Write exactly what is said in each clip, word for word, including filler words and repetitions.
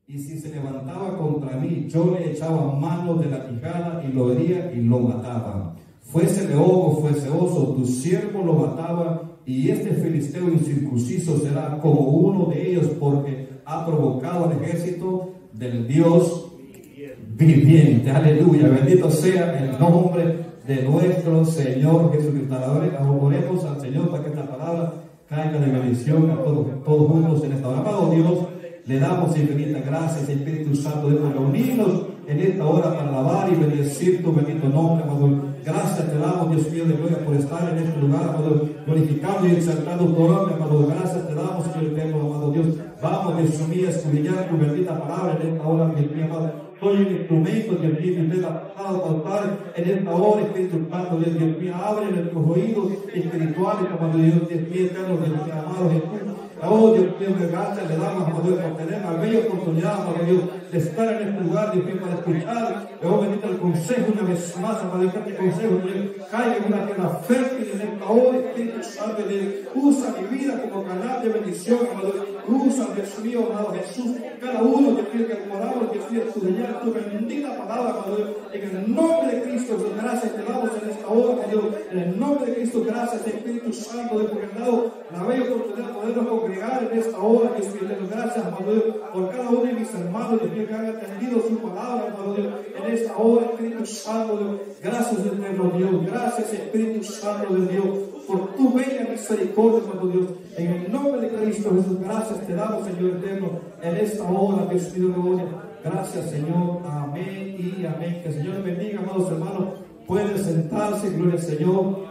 y si se levantaba contra mí, yo le echaba mano de la quijada y lo hería y lo mataba. Fuese león o fuese oso, tu siervo lo mataba, y este filisteo incircunciso será como uno de ellos, porque ha provocado al ejército del Dios viviente. Aleluya, bendito sea el nombre de nuestro Señor Jesucristo. Oremos al Señor para que esta palabra caiga de bendición a todos, todos juntos en esta hora. Amado Dios, le damos infinitas gracias, Espíritu Santo, de reunirnos en esta hora para alabar y bendecir tu bendito nombre, amado. Gracias te damos, Dios mío, de gloria, por estar en este lugar, amado, glorificando y exaltando tu nombre, amado. Gracias te damos, Señor eterno, amado Dios. Vamos, Dios mío, a escudriñar tu bendita palabra en esta hora, Dios mío, amado. Soy un instrumento, Dios mío, de la palabra, Padre, en esta hora, Espíritu Santo, Dios mío, abre nuestros oídos espirituales, amado Dios, Dios mío, eterno, Dios mío, amado Jesús. Oh, Dios mío, gracias le damos a Dios por tener la bella oportunidad, amado Dios, de estar en este lugar, Dios mío, para escuchar, oh, bendito el consejo una vez más, amado Dios, que este consejo, Dios, caiga en una tierra fértil en esta hora, Espíritu Santo, Dios, usa mi vida como canal de bendición, amado Dios, usa, Dios mío, amado Jesús, cada uno, Dios mío, que podamos, Dios mío, estudiar tu bendita palabra, amado Dios, en el nombre de Cristo, Dios, gracias te damos en esta hora, Dios, en el nombre de Cristo, gracias, Espíritu Santo, Dios, porque han dado la bella oportunidad de podernos congregar en esta hora, Dios mío, gracias, amado Dios, por cada uno de mis hermanos, Dios mío, que han atendido su palabra, amado Dios, en esta hora, Espíritu Santo, Dios, gracias, eterno Dios, gracias, Espíritu Santo de Dios, por tu bella misericordia, amado Dios, en el nombre de Cristo Jesús, gracias te damos, Señor eterno, en esta hora, Dios mío, de gloria, gracias, Señor, amén y amén, que el Señor bendiga, amados hermanos, pueden sentarse, gloria al Señor,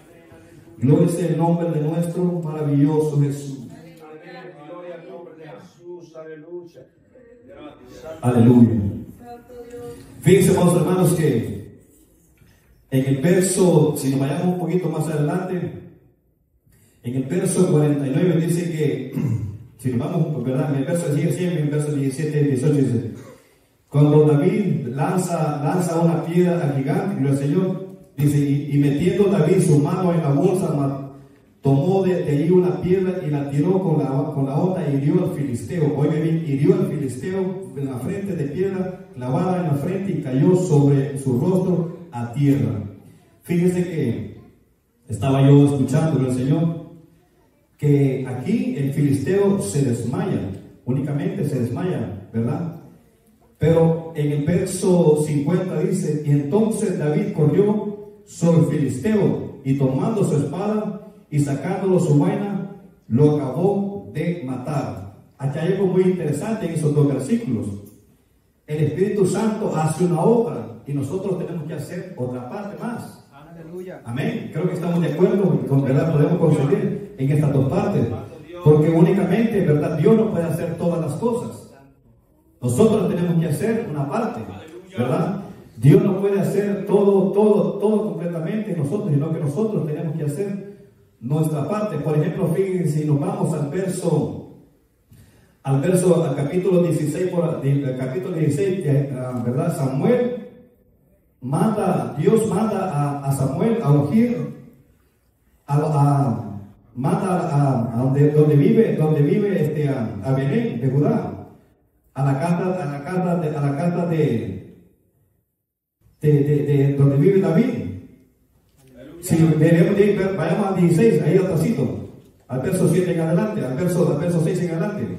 gloria sea el nombre de nuestro maravilloso Jesús. Gloria al nombre de Jesús, aleluya. Aleluya. Fíjense, amados hermanos, que en el verso, si nos vayamos un poquito más adelante, en el verso cuarenta y nueve dice que, si nos vamos, ¿verdad? En el verso diecisiete, en el verso diecisiete y dieciocho dice, cuando David lanza, lanza una piedra al gigante, gloria al Señor, dice, y, y metiendo David su mano en la bolsa, tomó de, de allí una piedra y la tiró con la, con la otra y hirió al filisteo. Oiga bien, hirió al filisteo en la frente de piedra, clavada en la frente, y cayó sobre su rostro a tierra. Fíjese que estaba yo escuchando al Señor, que aquí el filisteo se desmaya, únicamente se desmaya, ¿verdad? Pero en el verso cincuenta dice, y entonces David corrió sobre el filisteo, y tomando su espada, y sacándolo su vaina, lo acabó de matar. Aquí hay algo muy interesante en esos dos versículos. El Espíritu Santo hace una obra y nosotros tenemos que hacer otra parte más. Aleluya. Amén. Creo que estamos de acuerdo, con verdad podemos conseguir en estas dos partes. Porque únicamente, verdad, Dios no puede hacer todas las cosas. Nosotros tenemos que hacer una parte, ¿verdad? Dios no puede hacer todo, todo, todo completamente nosotros, sino que nosotros tenemos que hacer nuestra parte. Por ejemplo, fíjense, si nos vamos al verso, al verso, al capítulo dieciséis, por, al capítulo dieciséis, ¿verdad? Samuel manda, Dios manda a, a Samuel a ungir, a, a, manda a, a donde, donde vive, donde vive este, a, a Belén de Judá, a la casa, a la casa de, a la casa de, de, de, de donde vive David. Si vayamos al dieciséis, ahí atrásito, al verso siete en adelante, al verso, al verso seis en adelante.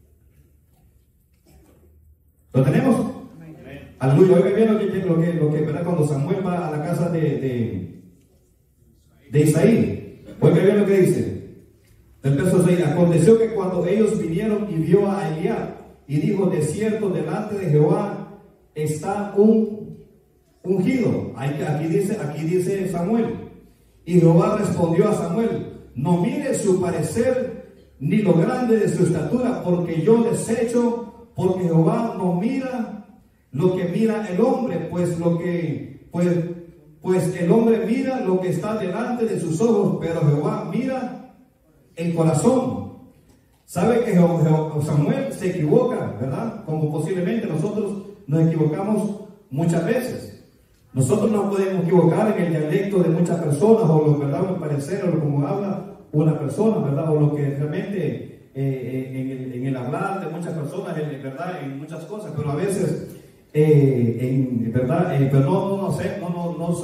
¿Lo tenemos? Aleluya. Oiga bien lo que, lo que, lo que ¿verdad? Cuando Samuel va a la casa de, de, de Isaí, oiga bien lo que dice. Del verso seis, aconteció que cuando ellos vinieron y vio a Eliab, y dijo, de cierto, delante de Jehová está un ungido. Aquí dice, aquí dice Samuel. Y Jehová respondió a Samuel, no mire su parecer ni lo grande de su estatura, porque yo desecho, porque Jehová no mira lo que mira el hombre, pues lo que pues, pues el hombre mira lo que está delante de sus ojos, pero Jehová mira el corazón. Sabe que Samuel se equivoca, ¿verdad? Como posiblemente nosotros nos equivocamos muchas veces. Nosotros no podemos equivocar en el dialecto de muchas personas, o lo, ¿verdad? O el parecer, o como habla una persona, ¿verdad? O lo que realmente eh, en, el, en el hablar de muchas personas, en, ¿verdad? En muchas cosas, pero a veces, eh, en, ¿verdad? Eh, pero no, no, no sé, no, no, no,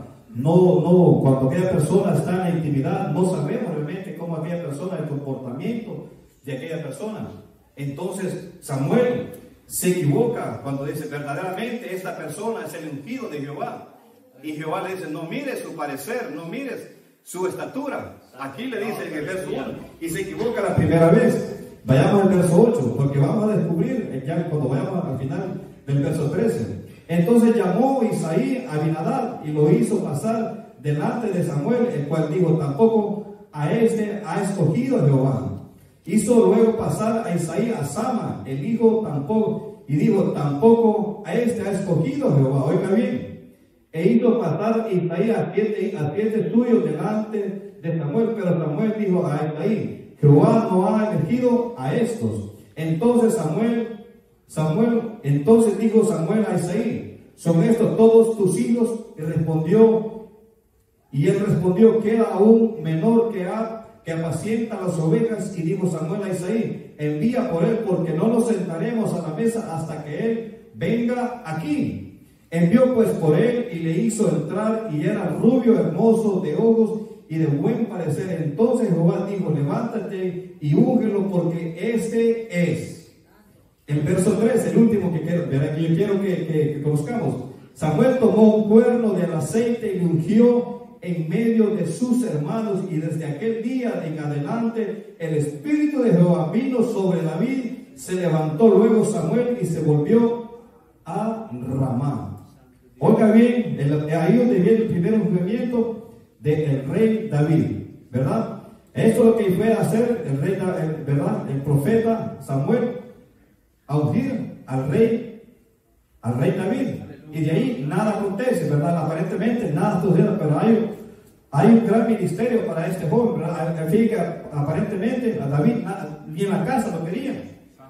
no, no, cuando aquella persona está en la intimidad, no sabemos realmente cómo aquella persona, el comportamiento de aquella persona. Entonces, Samuel se equivoca cuando dice, verdaderamente esta persona es el ungido de Jehová. Y Jehová le dice, no mires su parecer, no mires su estatura. Aquí le dice en el verso uno, y se equivoca la primera vez. Vayamos al verso ocho, porque vamos a descubrir, ya cuando vayamos al final del verso trece. Entonces llamó Isaí a Abinadab y lo hizo pasar delante de Samuel, el cual dijo, tampoco a este ha escogido Jehová. Hizo luego pasar a Isaí a Sama, el hijo tampoco, y dijo, tampoco a este ha escogido Jehová. Oiga bien. E hizo pasar Isaí a siete, a siete suyos delante de Samuel, pero Samuel dijo a Isaí, Jehová no ha elegido a estos. Entonces Samuel, Samuel, entonces dijo Samuel a Isaí, ¿son estos todos tus hijos? Y respondió, y él respondió, queda aún menor que Ab, que apacienta las ovejas. Y dijo Samuel a Isaí, envía por él, porque no nos sentaremos a la mesa hasta que él venga aquí. Envió pues por él y le hizo entrar, y era rubio, hermoso, de ojos y de buen parecer. Entonces Jehová dijo, levántate y úngelo, porque este es. El verso tres, el último que quiero, que yo quiero que, que, que conozcamos. Samuel tomó un cuerno del aceite y lo ungió en medio de sus hermanos, y desde aquel día en adelante el espíritu de Jehová vino sobre David. Se levantó luego Samuel y se volvió a Ramá. Oiga bien, el, ahí donde viene el primer ungimiento del rey David, ¿verdad? Esto es lo que fue a hacer el rey, el, ¿verdad? El profeta Samuel, a ungir al rey, al rey David. Y de ahí nada acontece, ¿verdad? Aparentemente nada sucede, pero hay, hay un gran ministerio para este joven, ¿verdad? En fin, que aparentemente a David nada, ni en la casa lo querían.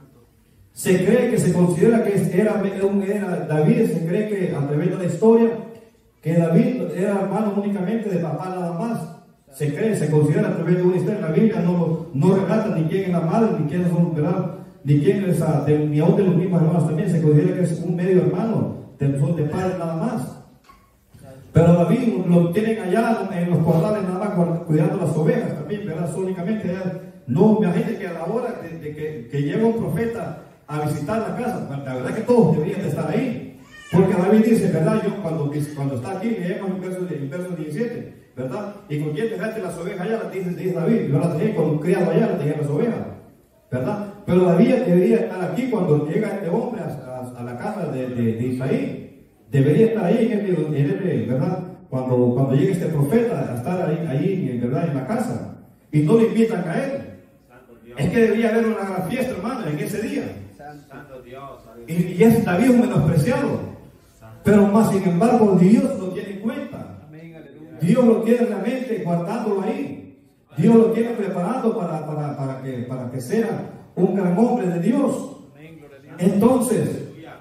Se cree que se considera que era, era David, se cree que a través de la historia, que David era hermano únicamente de papá nada más. Se cree, se considera a través de una historia. La Biblia no, no relata ni quién es la madre, ni quién son, ¿verdad? Ni quién es, de, ni aún de los mismos hermanos también. Se considera que es un medio hermano, de, son de padre nada más. Pero David lo tienen allá en los corrales nada más cuidando las ovejas también, ¿verdad? Únicamente allá. No, imagínate que a la hora de, de que, que llega un profeta a visitar la casa, la verdad que todos deberían de estar ahí, porque David dice, ¿verdad? Yo cuando, cuando está aquí, leemos el verso, el verso diecisiete, ¿verdad? Y con quién dejaste las ovejas allá, las dice, dice David, yo las dejé con un criado allá, las dejé las ovejas, ¿verdad? Pero David debería estar aquí cuando llega este hombre a, a, a la casa de, de, de Isaí, debería estar ahí, en el, en el, ¿verdad? Cuando, cuando llegue este profeta a estar ahí, ahí, ¿verdad? En la casa, y no le invitan a él. Es que debería haber una gran fiesta, hermano, en ese día. Santo Dios, y, y es David un menospreciado, pero más sin embargo Dios lo tiene en cuenta. Dios lo quiere realmente guardándolo ahí. Dios lo quiere preparando para, para, para, que, para que sea un gran hombre de Dios. Entonces,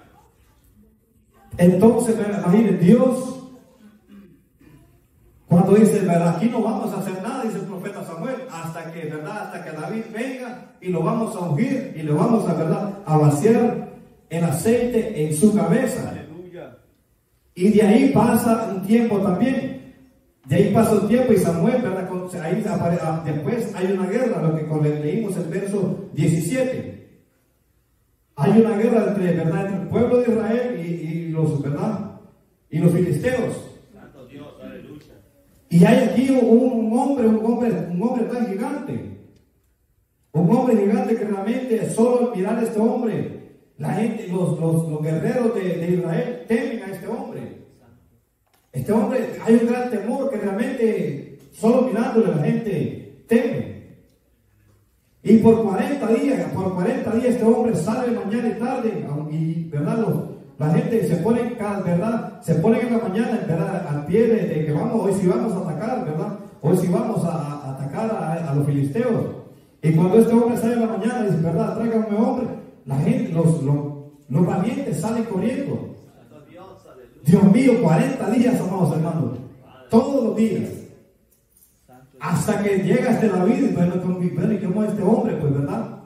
entonces, imagínense, Dios cuando dice, ¿verdad? Aquí no vamos a hacer nada, dice el profeta Samuel, hasta que, ¿verdad? Hasta que David venga y lo vamos a ungir y le vamos a, ¿verdad? A vaciar el aceite en su cabeza. Aleluya. Y de ahí pasa un tiempo también. De ahí pasa un tiempo y Samuel, ¿verdad? Ahí apare, después hay una guerra, lo que cuando leímos el verso diecisiete. Hay una guerra entre, ¿verdad? Entre el pueblo de Israel y, y los, ¿verdad? Y los filisteos. Santo Dios, aleluya. Y hay aquí un, un hombre, un hombre, un hombre tan gigante. Un hombre gigante que realmente solo al mirar a este hombre, la gente, los, los, los guerreros de, de Israel temen a este hombre. Este hombre, hay un gran temor que realmente solo mirándole la gente teme. Y por cuarenta días, por cuarenta días este hombre sale mañana y tarde, y verdad, los, la gente se pone, ¿verdad? Se pone en la mañana, ¿verdad? Al pie de, de que vamos, hoy sí vamos a atacar, ¿verdad? Hoy sí vamos a, a atacar a, a los filisteos. Y cuando este hombre sale en la mañana, dice, ¿verdad? Tráigame hombre. La gente, los, los, los valientes salen corriendo. Dios mío, cuarenta días, amados hermanos. Todos los días. Hasta que llega este David, bueno, ¿y cómo es este hombre? Pues, ¿verdad?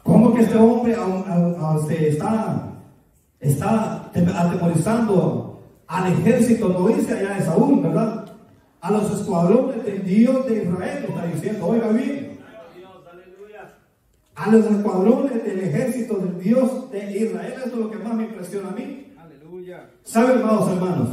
¿Cómo que este hombre aún, aún, aún se está, está atemorizando al ejército? No dice allá de Saúl, ¿verdad? A los escuadrones del Dios de Israel está diciendo, oiga bien. A los escuadrones del ejército del Dios de Israel, esto es lo que más me impresiona a mí. Aleluya. ¿Saben, amados hermanos?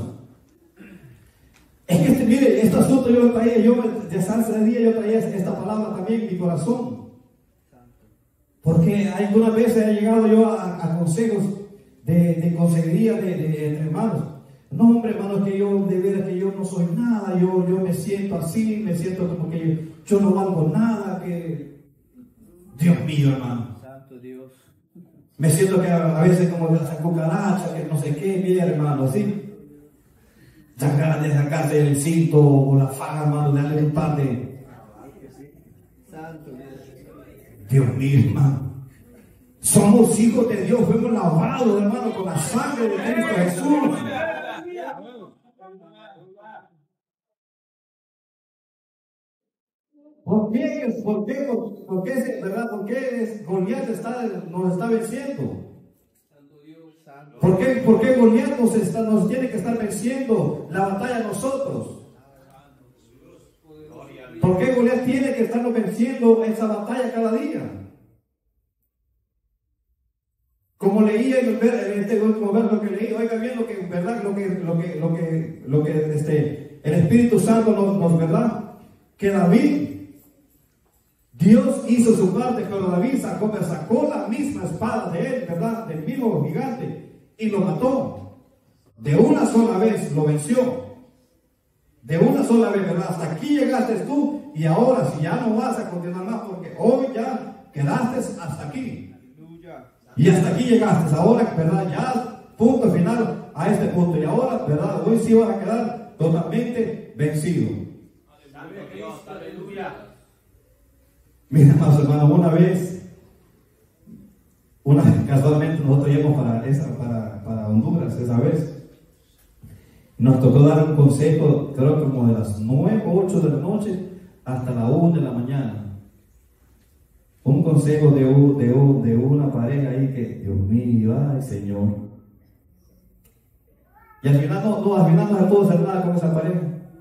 Es que, este, mire, este asunto yo lo traía, yo desde hace días yo traía esta palabra también en mi corazón. Porque algunas veces he llegado yo a, a consejos de, de consejería de, de, de hermanos. No, hombre, hermano, que yo de veras que yo no soy nada, yo, yo me siento así, me siento como que yo, yo no valgo nada, que Dios mío, hermano. Santo Dios. Me siento que a, a veces como de esa cucaracha, que no sé qué, mire, hermano, así. Ya ganas de sacarse el cinto o la faja, hermano, de darle un par de. Santo Dios. Dios mío, hermano. Somos hijos de Dios, fuimos lavados, hermano, con la sangre de Cristo Jesús. ¿Por qué? ¿Por qué? ¿Por qué? ¿Verdad? ¿Por qué Goliat está, nos está venciendo? ¿Por qué, por qué Goliat nos, está, nos tiene que estar venciendo la batalla a nosotros? ¿Por qué Goliat tiene que estarnos venciendo esa batalla cada día? Como leía en, el, en este último verso que leí, oiga bien lo que en verdad lo que lo que lo que lo que este el Espíritu Santo nos, nos verdad que David, Dios hizo su parte, pero David sacó, sacó la misma espada de él, verdad, del mismo gigante y lo mató. De una sola vez lo venció. De una sola vez, verdad. Hasta aquí llegaste tú y ahora si ya no vas a continuar más porque hoy ya quedaste hasta aquí. Y hasta aquí llegaste, ahora, ¿verdad? Ya, punto final a este punto. Y ahora, ¿verdad? Hoy sí vas a quedar totalmente vencido. Aleluya. Mira, más hermano, una vez, una casualmente nosotros íbamos para, esa, para, para Honduras esa vez. Nos tocó dar un consejo, creo que como de las nueve o ocho de la noche hasta la una de la mañana. Un consejo de, un, de, un, de una pareja ahí que, Dios mío, ay Señor. Y al final no, no, al final no se pudo hacer nada con esa pareja.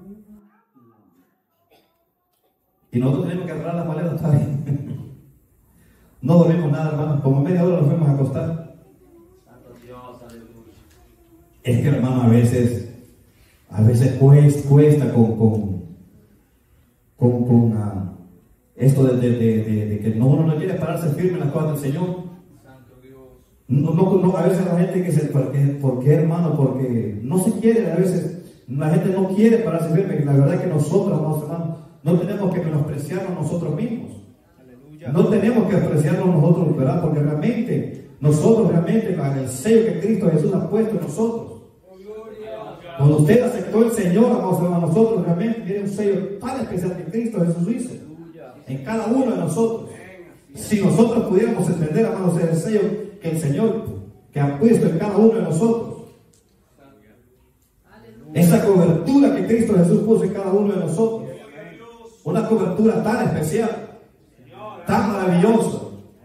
Y nosotros tenemos que agarrar las maletas, ¿está bien? No dormimos nada, hermano. Como media hora nos fuimos a acostar. Es que, hermano, a veces, a veces cuesta, cuesta con, con, con, con uh, esto de, de, de, de, de que no, uno no quiere pararse firme en las cosas del Señor. No, no, no, a veces la gente que se, ¿por qué, ¿por qué, hermano? Porque no se quiere, a veces la gente no quiere pararse firme. La verdad es que nosotros, hermanos, no tenemos que menospreciarnos nosotros mismos. Aleluya. No tenemos que despreciarnos nosotros, ¿verdad? Porque realmente, nosotros realmente, el sello que Cristo Jesús ha puesto en nosotros. Cuando usted aceptó el Señor, a nosotros realmente tiene un sello tan especial que Cristo Jesús hizo en cada uno de nosotros. Si nosotros pudiéramos entender, hermanos, el sello que el Señor que ha puesto en cada uno de nosotros, esa cobertura que Cristo Jesús puso en cada uno de nosotros, una cobertura tan especial, tan maravillosa.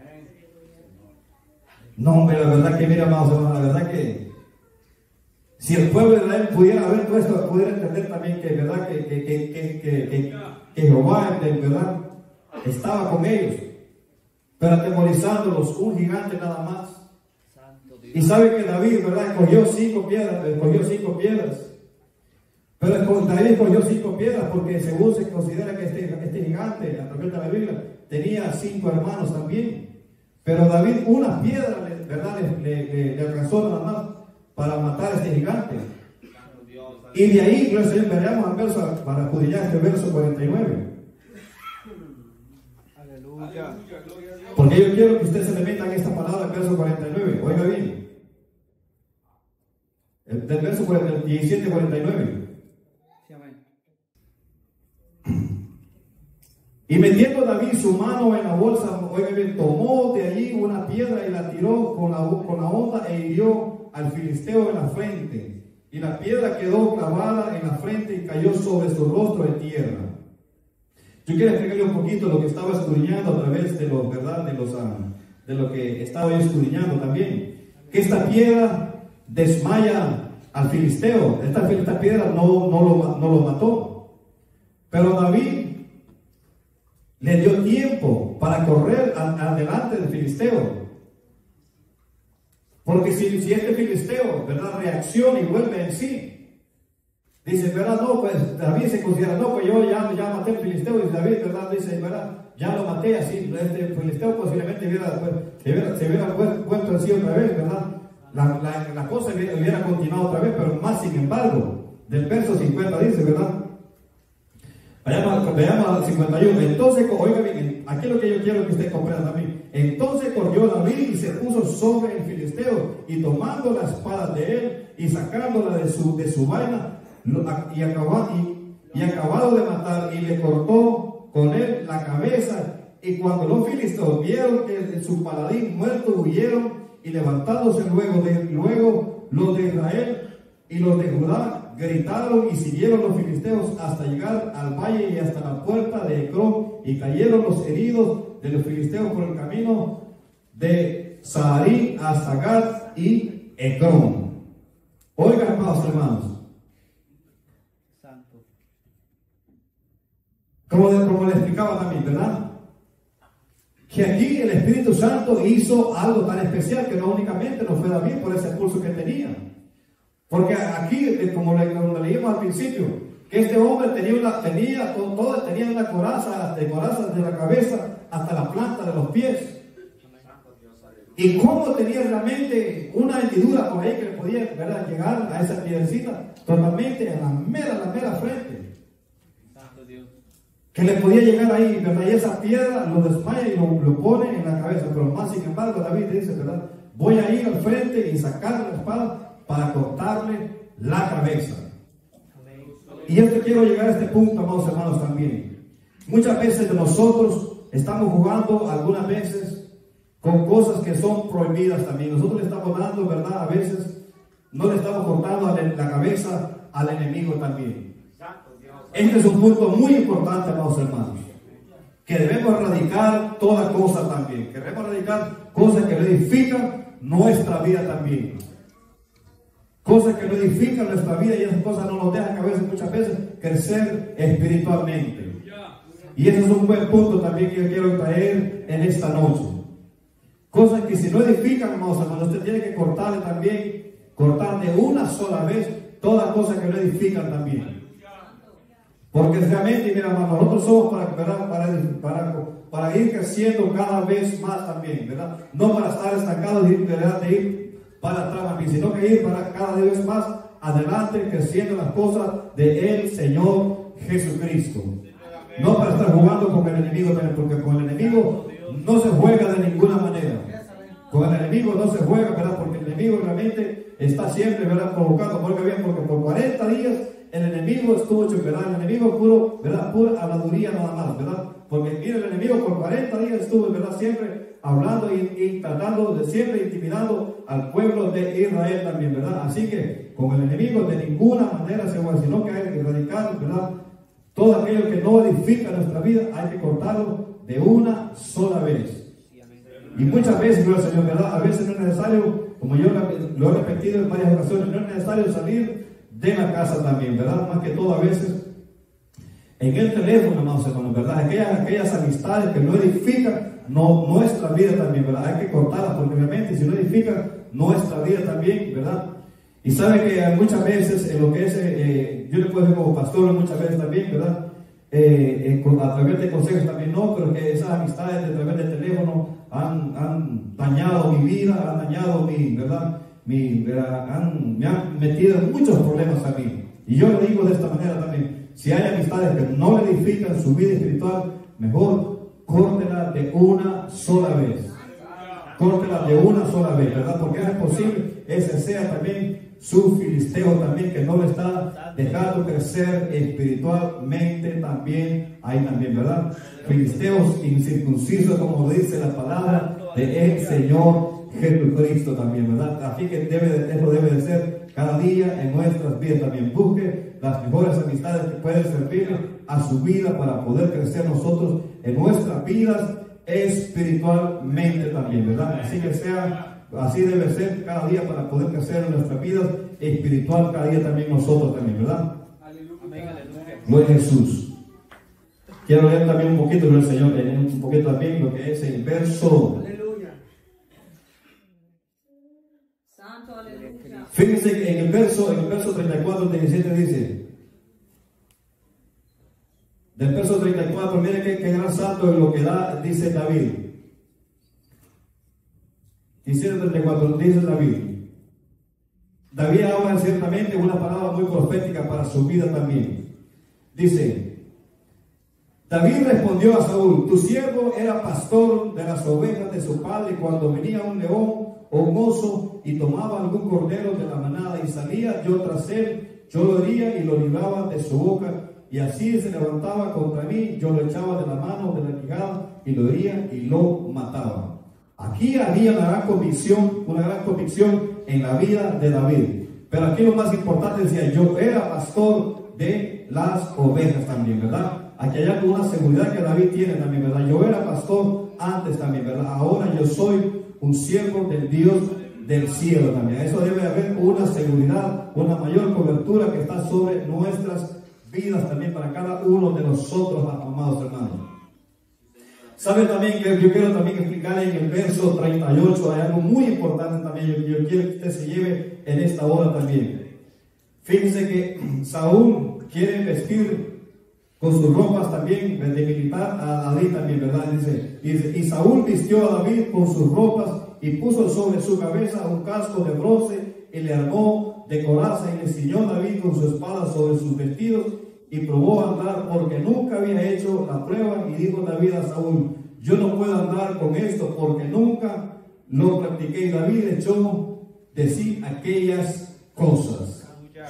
No, hombre, la verdad que, mira, amados hermanos, la verdad que si el pueblo de Israel pudiera ver todo esto, pudiera entender también que, verdad, que, que, que, que, que, que, que Jehová, de verdad, estaba con ellos, pero atemorizándolos, un gigante nada más. Y sabe que David, verdad, cogió cinco piedras, cogió cinco piedras. Pero David cogió cinco piedras porque según se considera que este, este gigante, a través de la Biblia, tenía cinco hermanos también. Pero David una piedra, ¿verdad?, le, le, le alcanzó nada más para matar a este gigante. Y de ahí, veamos al verso, para acudillar este verso cuarenta y nueve. Aleluya. Porque yo quiero que usted se le meta en esta palabra, el verso cuarenta y nueve. Oiga bien. El, del verso diecisiete cuarenta y nueve. Y metiendo David su mano en la bolsa, oiga bien, tomó de allí una piedra y la tiró con la, con la honda e hirió al filisteo en la frente. Y la piedra quedó clavada en la frente y cayó sobre su rostro de tierra. Yo quiero explicarle un poquito lo que estaba escudriñando a través de los, ¿verdad?, de los, uh, de lo que estaba yo escudriñando también, que esta piedra desmaya al filisteo. Esta, esta piedra no, no, lo, no lo mató, pero David le dio tiempo para correr adelante del filisteo. Porque si, si este filisteo, ¿verdad?, reacciona y vuelve en sí, dice, ¿verdad? No, pues David se considera, no, pues yo ya, ya maté al filisteo, y David, ¿verdad?, dice, ¿verdad?, ya lo maté así. Este filisteo posiblemente hubiera, pues, se hubiera, se hubiera vuelto así otra vez, ¿verdad? La, la, la cosa hubiera, hubiera continuado otra vez, pero más sin embargo, del verso cincuenta dice, ¿verdad? Veamos, veamos al cincuenta y uno. Entonces, oiga bien, aquí lo que yo quiero que usted comprenda también. Entonces corrió David y se puso sobre el filisteo, y tomando la espada de él y sacándola de su, de su vaina, y acabado, y, y acabado de matar, y le cortó con él la cabeza. Y cuando los filisteos vieron que su paladín muerto, huyeron, y levantándose luego, de, luego los de Israel y los de Judá gritaron y siguieron los filisteos hasta llegar al valle y hasta la puerta de Ecrón, y cayeron los heridos de los filisteos por el camino de Saharí hasta Gat y Ecrón. Oigan, amados hermanos, como, como le explicaba también, ¿verdad?, que aquí el Espíritu Santo hizo algo tan especial, que no únicamente no fue David por ese pulso que tenía. Porque aquí, como le, como le leímos al principio, que este hombre tenía una, tenía, todo, todo, tenía una coraza, de coraza desde la cabeza hasta la planta de los pies. Y cómo tenía realmente una hendidura por ahí que le podía, ¿verdad?, llegar a esa piedrecita totalmente a la mera, la mera frente. Que le podía llegar ahí, ¿verdad? Y esa piedra lo desmaya y lo, lo pone en la cabeza. Pero más sin embargo, David dice, ¿verdad?, voy a ir al frente y sacar la espada para cortarle la cabeza. Y yo te quiero llegar a este punto, amados hermanos, también. Muchas veces de nosotros estamos jugando, algunas veces, con cosas que son prohibidas también. Nosotros le estamos dando, ¿verdad?, a veces no le estamos cortando la cabeza al enemigo también. Este es un punto muy importante, amados hermanos, que debemos erradicar toda cosa también, que debemos erradicar cosas que no edifican nuestra vida también, cosas que no edifican nuestra vida, y esas cosas no nos dejan a veces, muchas veces, crecer espiritualmente. Y ese es un buen punto también que yo quiero traer en esta noche. Cosas que si no edifican, amados hermanos, usted tiene que cortarle también, cortar de una sola vez todas cosas que no edifican también. Porque realmente, mira, hermano, nosotros somos para, ¿verdad?, para, para, para ir creciendo cada vez más también, ¿verdad? No para estar estancados y, ¿verdad?, de ir para atrás también, sino que ir para cada vez más adelante, creciendo las cosas de el Señor Jesucristo. No para estar jugando con el enemigo también, porque con el enemigo no se juega de ninguna manera. Con el enemigo no se juega, ¿verdad? Porque el enemigo realmente está siempre, ¿verdad?, provocando. Porque bien, porque por cuarenta días el enemigo estuvo hecho, ¿verdad? El enemigo puro, ¿verdad?, pura habladuría nada más, ¿verdad? Porque mira, el enemigo por cuarenta días estuvo, ¿verdad?, siempre hablando y, y tratando de siempre intimidando al pueblo de Israel también, ¿verdad? Así que con el enemigo de ninguna manera se juega, sino que hay que erradicar, ¿verdad?, todo aquello que no edifica nuestra vida, hay que cortarlo de una sola vez. Y muchas veces, gloria al Señor, ¿verdad?, a veces no es necesario, como yo lo he repetido en varias ocasiones, no es necesario salir de la casa también, ¿verdad? Más que todo a veces en el teléfono, amados hermanos, ¿verdad? Aquellas, aquellas amistades que no edifican no, nuestra vida también, ¿verdad? Hay que cortarlas, porque obviamente si no edifican nuestra vida también, ¿verdad? Y sabe que muchas veces en lo que es, eh, yo le puedo decir como pastor muchas veces también, ¿verdad? Eh, eh, a través de consejos también no, pero que esas amistades a través del teléfono han, han dañado mi vida, han dañado mi, ¿verdad?, mi, ¿verdad? Han, me han metido en muchos problemas a mí. Y yo lo digo de esta manera también: si hay amistades que no le edifican su vida espiritual, mejor córtela de una sola vez. Córtela de una sola vez, ¿verdad? Porque es posible ese sea también su filisteo también, que no le está dejando crecer espiritualmente también, ahí también, ¿verdad? Filisteos incircuncisos, como dice la palabra de el Señor Jesucristo también, ¿verdad? Así que debe, eso debe de ser cada día en nuestras vidas también. Busque las mejores amistades que pueden servir a su vida para poder crecer nosotros en nuestras vidas espiritualmente también, ¿verdad? Así que sea, así debe ser cada día para poder crecer en nuestra vida espiritual cada día también nosotros también, ¿verdad? Gloria a Jesús. Quiero leer también un poquito del Señor, un poquito también lo que es el verso. Santo, aleluya. Fíjense que en el verso, en el verso treinta y cuatro, treinta y siete dice, del verso treinta y cuatro, mire qué, qué gran salto es lo que da, dice David. diecisiete treinta y cuatro, dice David. David habla ciertamente una palabra muy profética para su vida también. Dice, David respondió a Saúl, tu siervo era pastor de las ovejas de su padre, y cuando venía un león o un oso y tomaba algún cordero de la manada y salía yo tras él, yo lo hería y lo libraba de su boca, y así se levantaba contra mí, yo lo echaba de la mano de la quijada y lo hería y lo mataba. Aquí había una gran convicción, una gran convicción en la vida de David. Pero aquí lo más importante decía, yo era pastor de las ovejas también, ¿verdad? Aquí hay alguna seguridad que David tiene también, ¿verdad? Yo era pastor antes también, ¿verdad? Ahora yo soy un siervo del Dios del cielo también. Eso debe haber una seguridad, una mayor cobertura que está sobre nuestras vidas también para cada uno de nosotros, amados hermanos. ¿Sabe también que yo quiero también explicarle en el verso treinta y ocho, hay algo muy importante también, yo, yo quiero que usted se lleve en esta hora también. Fíjense que Saúl quiere vestir con sus ropas también de militar a David también, ¿verdad? Dice, dice, y Saúl vistió a David con sus ropas y puso sobre su cabeza un casco de bronce y le armó de coraza y le ciñó David con su espada sobre sus vestidos y probó a andar porque nunca había hecho la prueba. Y dijo David a Saúl, yo no puedo andar con esto porque nunca lo practiqué. Y David echó de sí aquellas cosas.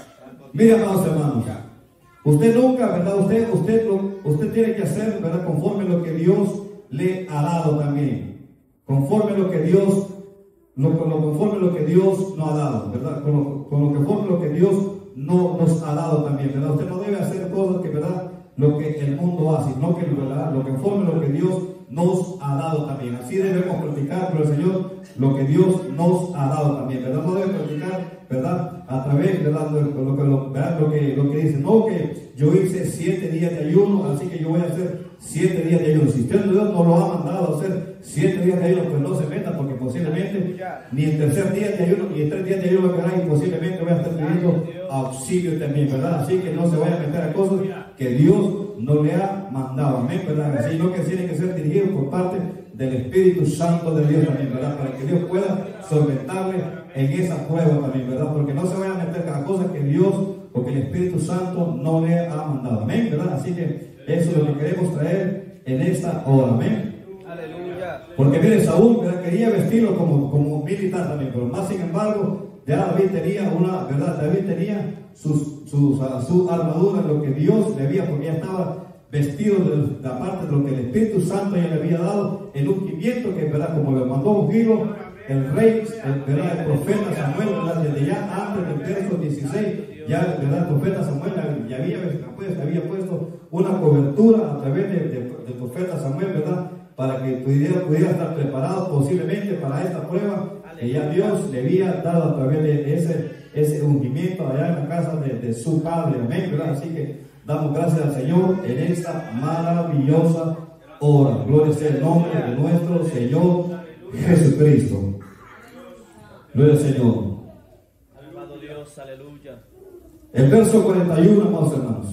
Mira, amados hermanos, usted nunca, ¿verdad? Usted, usted, lo, usted tiene que hacer, ¿verdad? Conforme lo que Dios le ha dado también. Conforme lo que Dios, lo, lo, conforme lo que Dios nos ha dado, ¿verdad? Con lo, con lo conforme lo que Dios no nos ha dado también, ¿verdad? Usted no debe hacer cosas que, ¿verdad? Lo que el mundo hace, no que, ¿verdad? Lo que conforme lo que Dios nos ha dado también. Así debemos practicar, pero el Señor, lo que Dios nos ha dado también, ¿verdad? No debe practicar, ¿verdad? A través, ¿verdad? Lo, lo, lo, ¿verdad? Lo, que, lo que dice, no que yo hice siete días de ayuno, así que yo voy a hacer siete días de ayuno. Si usted Dios no lo ha mandado a hacer siete días de ayuno, pues no se meta, porque posiblemente ni el tercer día de ayuno, ni el tres días de ayuno va a quedar, y posiblemente voy a estar pidiendo auxilio también, ¿verdad? Así que no se vaya a meter a cosas que Dios no le ha mandado, amén, ¿verdad? Sino que tiene que ser dirigido por parte del Espíritu Santo de Dios también, ¿verdad? Para que Dios pueda solventarle en esa prueba también, ¿verdad? Porque no se vaya a meter a cosas que Dios o que el Espíritu Santo no le ha mandado, amén, ¿verdad? Así que eso es lo que queremos traer en esta hora, amén. Aleluya. Porque mire, Saúl, ¿verdad? Quería vestirlo como, como militar también, pero más sin embargo, ya David tenía una, ¿verdad? David tenía sus, sus, uh, su armadura, lo que Dios le había, porque ya estaba vestido de la parte de lo que el Espíritu Santo ya le había dado, el ungimiento que, ¿verdad? Como le mandó un giro, el rey, el, ¿verdad? El profeta Samuel, ¿verdad? Desde ya antes del verso dieciséis, ya, ¿verdad? El profeta Samuel ya había, pues, había puesto una cobertura a través de, de, del profeta Samuel, ¿verdad? Para que pudiera, pudiera estar preparado posiblemente para esta prueba que ya Dios le había dado a través de ese, ese ungimiento allá en la casa de, de su padre, amén, ¿verdad? Así que damos gracias al Señor en esta maravillosa hora. Gloria sea el nombre de nuestro Señor Jesucristo. Gloria al Señor. Alabado Dios, aleluya. El verso cuarenta y uno, amados hermanos.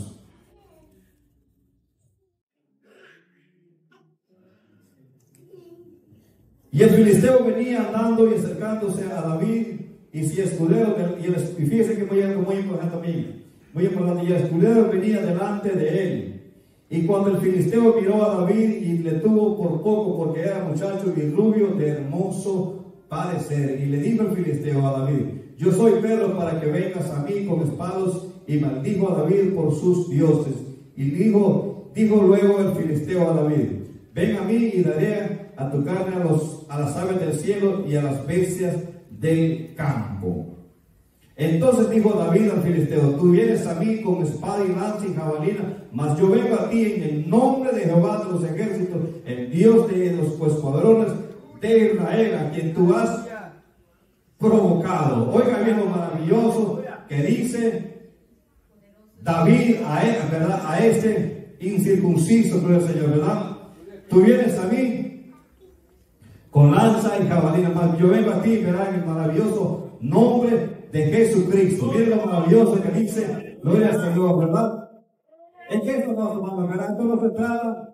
Y el filisteo venía andando y acercándose a David, y si escudero, y, el, y fíjese que muy, muy importante también, muy importante, y el escudero venía delante de él. Y cuando el filisteo miró a David y le tuvo por poco, porque era muchacho y rubio de hermoso parecer, y le dijo el filisteo a David, yo soy Pedro para que vengas a mí con espados, y maldijo a David por sus dioses. Y dijo, dijo luego el filisteo a David, ven a mí y daré a tu carne a, los, a las aves del cielo y a las bestias del campo. Entonces dijo David al filisteo: tú vienes a mí con espada y lanza y jabalina, mas yo vengo a ti en el nombre de Jehová de los ejércitos, el Dios de los escuadrones de Israel, a quien tú has provocado. Oiga bien lo maravilloso que dice David a, él, ¿verdad?, a este incircunciso, gloria al Señor, ¿verdad? Tú vienes a mí con lanza y jabalina, mas yo vengo a ti, ¿verdad?, en el maravilloso nombre de Jesucristo. Miren lo maravilloso que dice, gloria al Señor, ¿verdad? Es que esto no, hermano, ¿verdad? Esto no se trata.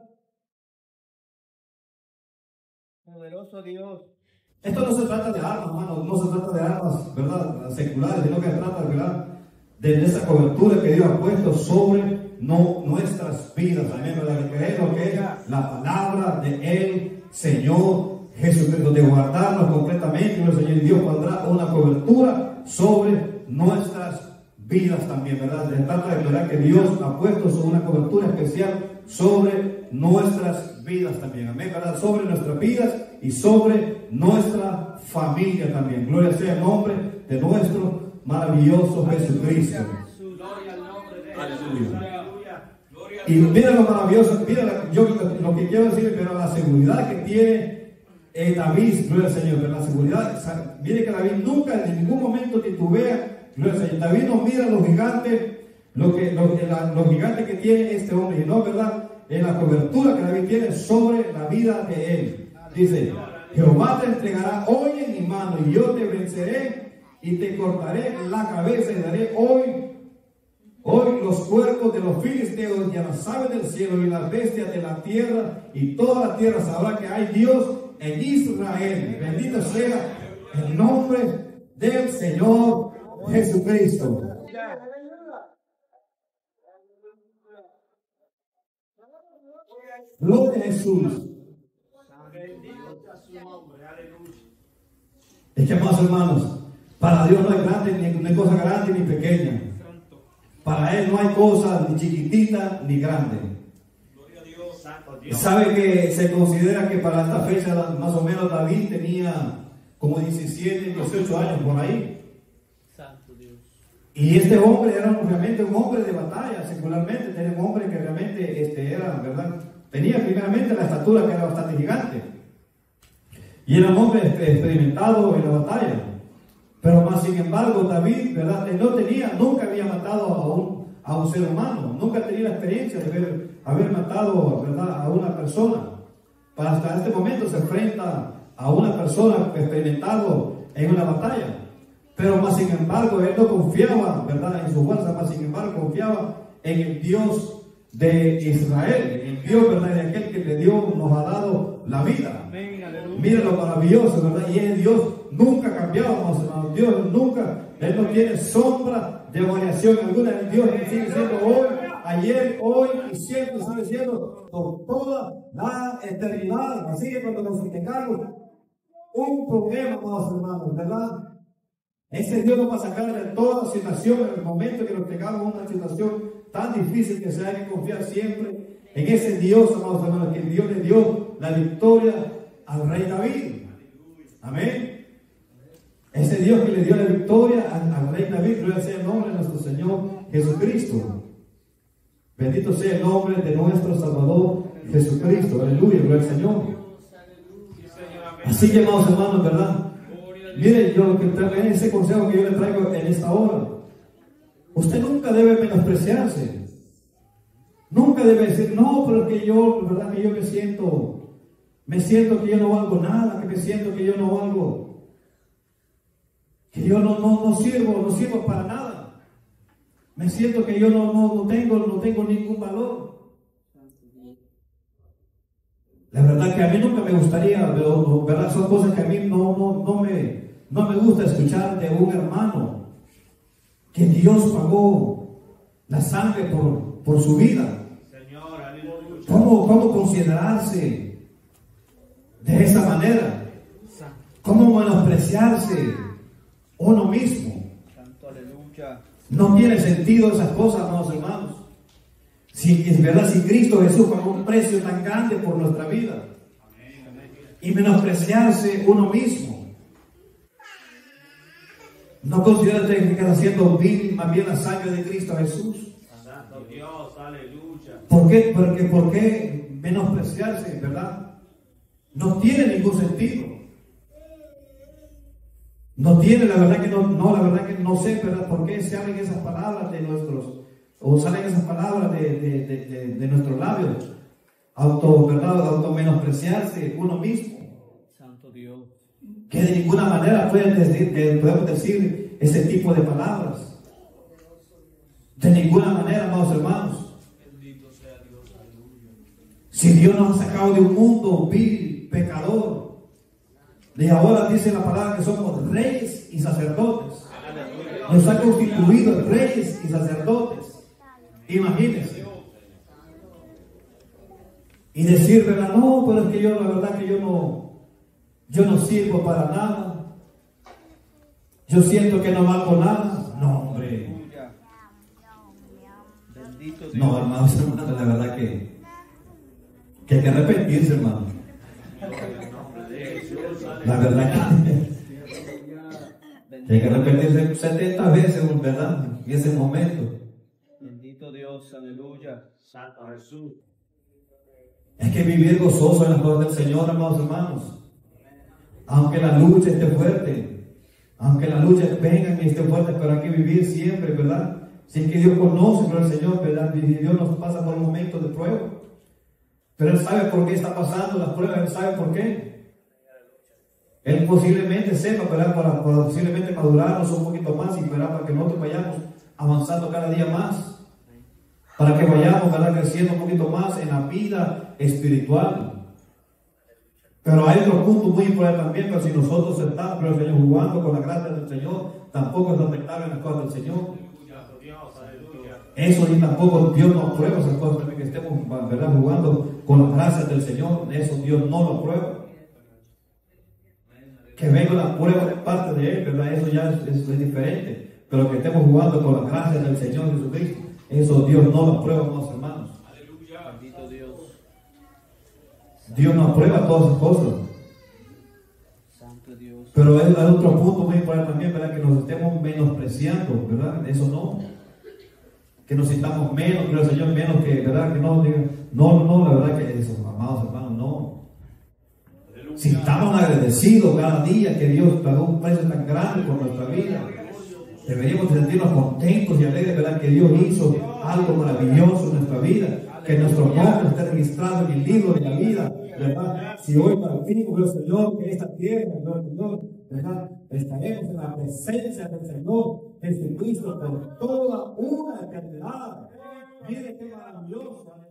Poderoso Dios. Esto no se trata de armas, hermano, no se trata de armas, ¿verdad?, seculares, sino que se trata, ¿verdad?, de esa cobertura que Dios ha puesto sobre no, nuestras vidas. Amén, ¿verdad? Que creemos lo que es la palabra de el Señor Jesucristo, de guardarnos completamente. El Señor Dios pondrá una cobertura sobre nuestras vidas también, ¿verdad? Se trata de verdad que Dios ha puesto una cobertura especial sobre nuestras vidas también, amén, ¿verdad? Sobre nuestras vidas y sobre nuestra familia también. Gloria sea el nombre de nuestro maravilloso Jesucristo. Aleluya. Y mira lo maravilloso, mira yo lo que quiero decir, pero la seguridad que tiene Eh, David, gloria al Señor, pero la seguridad, mire que David nunca en ningún momento titubea, gloria al Señor. David no mira los gigantes, lo que, lo, la, los gigantes que tiene este hombre, y no, ¿verdad?, en la cobertura que David tiene sobre la vida de él. Dice: Jehová te entregará hoy en mi mano, y yo te venceré y te cortaré la cabeza, y daré hoy Hoy los cuerpos de los filisteos y a las aves del cielo y las bestias de la tierra, y toda la tierra sabrá que hay Dios en Israel. Bendito sea el nombre del Señor Jesucristo. Gloria a Jesús. Es que, amados hermanos, para Dios no hay grande, ni, no hay cosa grande ni pequeña. Para Él no hay cosa ni chiquitita ni grande. Y sabe que se considera que para esta fecha más o menos David tenía como diecisiete, dieciocho años por ahí. Y este hombre era realmente un hombre de batalla, secularmente, era un hombre que realmente este, era, ¿verdad?, tenía primeramente la estatura que era bastante gigante. Y era un hombre experimentado en la batalla. Pero más sin embargo, David, ¿verdad?, no tenía, nunca había matado a un, a un ser humano, nunca tenía la experiencia de haber, haber matado, ¿verdad?, a una persona. Para hasta este momento se enfrenta a una persona experimentado en una batalla. Pero más sin embargo, él no confiaba, ¿verdad?, en su fuerza, más sin embargo confiaba en el Dios de Israel, en el Dios, ¿verdad?, de aquel que le dio, nos ha dado la vida. Mira lo maravilloso, ¿verdad? Y es Dios nunca cambiado, hermanos. Dios nunca, Él no tiene sombra de variación alguna. El Dios que sigue siendo hoy, ayer, hoy y siempre, sigue siendo por toda la eternidad. Así que cuando nos tengamos un problema, amados hermanos, ¿verdad?, ese Dios nos va a sacar de toda situación en el momento que nos tengamos una situación tan difícil, que se hay que confiar siempre en ese Dios, amados hermanos, que Dios le dio la victoria al rey David. Amén. Ese Dios que le dio la victoria al, al rey David, gloria sea el nombre de nuestro Señor Jesucristo. Bendito sea el nombre de nuestro Salvador Jesucristo. Aleluya, gloria al Señor. Así que, amados hermanos, ¿verdad? Miren, yo lo que traigo, ese consejo que yo le traigo en esta hora, usted nunca debe menospreciarse. Nunca debe decir, no, pero que yo, ¿verdad?, que yo me siento, me siento que yo no valgo nada, que me siento que yo no valgo, que yo no, no, no sirvo, no sirvo para nada. Me siento que yo no, no, no tengo, no tengo ningún valor. La verdad que a mí nunca me gustaría, ¿verdad? Son cosas que a mí no, no, no, me, no me gusta escuchar de un hermano, que Dios pagó la sangre por, por su vida. ¿Cómo, cómo considerarse de esa manera? ¿Cómo menospreciarse uno mismo? No tiene sentido esas cosas, amados hermanos. Si es verdad, si Cristo Jesús pagó un precio tan grande por nuestra vida, y menospreciarse uno mismo. No considera usted que está haciendo vil más bien la sangre de Cristo Jesús. Santo Dios, aleluya. ¿Por qué? Porque, ¿por qué menospreciarse, verdad? No tiene ningún sentido. No tiene, la verdad que no, no, la verdad que no sé, ¿verdad? ¿Por qué salen esas palabras de nuestros, o salen esas palabras de, de, de, de, de nuestros labios? Auto, ¿verdad? Auto menospreciarse uno mismo. Santo Dios. Que de ninguna manera pueden decir, que podemos decir ese tipo de palabras. De ninguna manera, amados hermanos. Bendito sea Dios, aleluya. Si Dios nos ha sacado de un mundo vil, pecador, de ahora dice la palabra que somos reyes y sacerdotes. Nos ha constituido reyes y sacerdotes. Imagínense. Y decir, ¿verdad? No, pero es que yo, la verdad que yo no, yo no sirvo para nada. Yo siento que no valgo nada. No, hombre. Bendito Dios. No, hermanos, hermanos, la verdad que, que hay que arrepentirse, hermano. La verdad que, que hay que arrepentirse setenta veces, ¿verdad? En ese momento. Bendito Dios, aleluya. Santo Jesús. Es que vivir gozoso en las cosas del Señor, amados hermanos. Aunque la lucha esté fuerte, aunque la lucha venga y esté fuerte, pero hay que vivir siempre, ¿verdad? Si es que Dios conoce, pero el Señor, ¿verdad? Y Dios nos pasa por momentos de prueba. Pero Él sabe por qué está pasando las pruebas, Él sabe por qué. Él posiblemente sepa, ¿verdad? Para, para posiblemente madurarnos un poquito más y ¿verdad? Para que nosotros vayamos avanzando cada día más. Para que vayamos, ¿verdad? Creciendo un poquito más en la vida espiritual. Pero hay otro punto muy importante también, pero si nosotros estamos, pero el Señor, jugando con la gracia del Señor, tampoco es aceptable en las cosas del Señor. Eso y tampoco Dios no aprueba esas cosas también, que estemos, ¿verdad? Jugando con las gracias del Señor. Eso Dios no lo aprueba. Que venga la prueba de parte de Él, ¿verdad? Eso ya es, es, es diferente. Pero que estemos jugando con las gracias del Señor Jesucristo, eso Dios no lo aprueba, amados hermanos. Aleluya. Bendito Dios. Dios no aprueba todas esas cosas. Santo Dios. Pero hay, hay otro punto muy importante también, ¿verdad? Que nos estemos menospreciando, ¿verdad? Eso no. Que nos sintamos menos, que el Señor menos, que, ¿verdad? Que no diga, no, no, la verdad que eso, amados hermanos, no. Si estamos agradecidos cada día que Dios pagó un precio tan grande por nuestra vida, deberíamos sentirnos contentos y alegres, ¿verdad? Que Dios hizo algo maravilloso en nuestra vida, que nuestro nombre esté registrado en el libro de la vida, ¿verdad? Si hoy partimos, el Señor, que esta tierra, Señor, ¿verdad? Estaremos en la presencia del Señor Jesucristo por toda una eternidad. Mire qué maravilloso.